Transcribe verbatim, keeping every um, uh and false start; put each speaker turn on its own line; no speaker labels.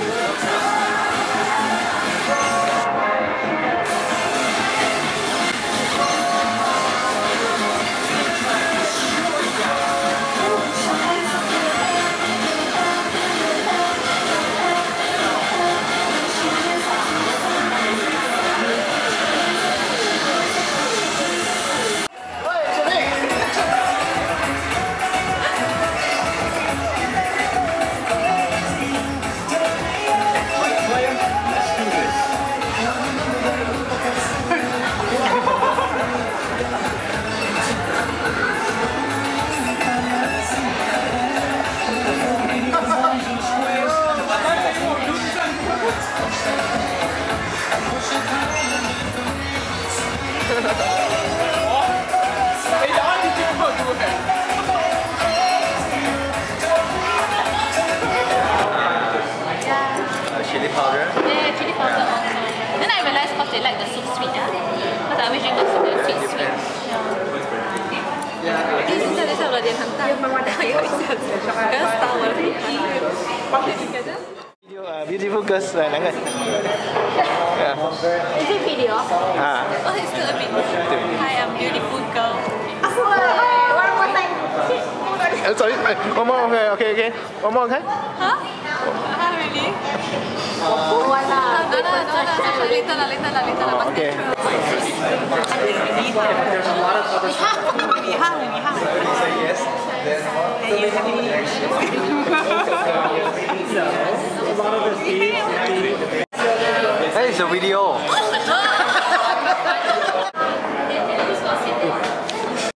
Chili powder?
Yeah, chili powder also. Then I realized because they like the soup sweet, yeah. Because I wish it got the sweet sweet. Yeah. 第一次在这上了点很大，慢慢的有一下子，跟 Star Wars 一样。
Beautiful girls, uh, langan. Yeah.
Is it video?
Ah.
Oh, it's still a video. Hi, I'm beautiful girl.
One more time.
Uh, sorry, one more. Okay, okay, okay. One more, okay?
Huh? Huh, really?
Oh, wala.
No, no, no, no. Later, lah, later, lah, later.
Oh, okay.
你看，你看，你看。
Say yes. Then.